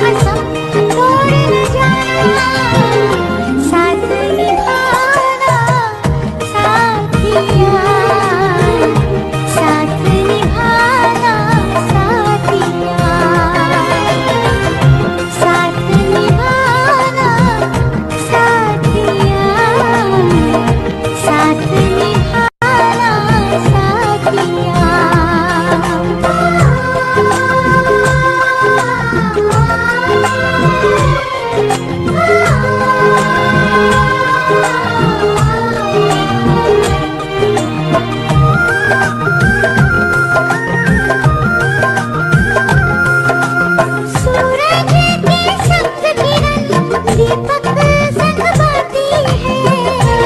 कसम तोड़ न जाना, साथ निभाना साथिया, साथ निभाना साथिया, साथ निभाना साथिया, साथ निभाना साथिया। सूरज के संग किरण दीपक संग बाती है,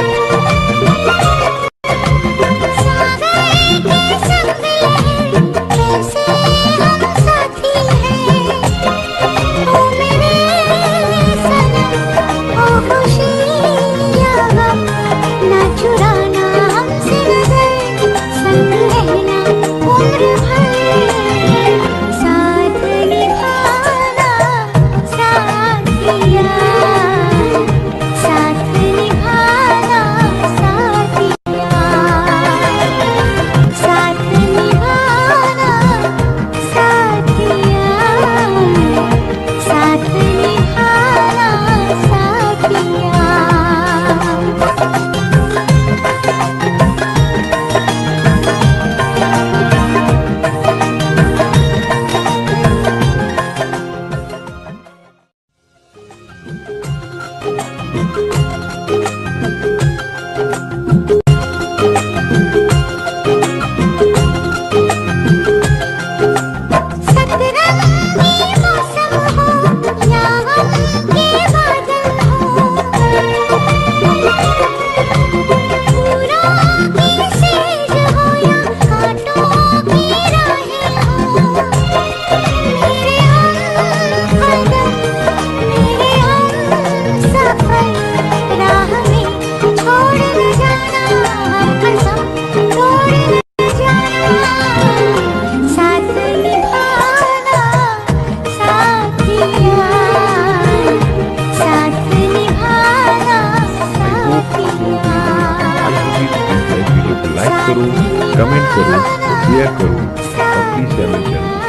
सागर के संग लहर कैसे हम साथी हैं। ओ मेरे सनम ओ खुशी या गम, ना चुराना हमसे नजर, संग रहना उम्र भर, साथ निभाना साथिया, साथ निभाना साथिया, साथ निभाना साथिया, साथ निभाना साथिया। सतरंगी मौसम हो या गम के बादल हो, फूलों की सेज हो या कांटों की राहें हो, मेरे हमकदम मेरे हमसफर, राह में छोड़ न जाना, कसम तोड़ न जाना, साथ निभाना साथिया, साथ निभाना साथिया। वीडियो को लाइक करो, कमेंट करो, शेयर करो और प्लीज चैनल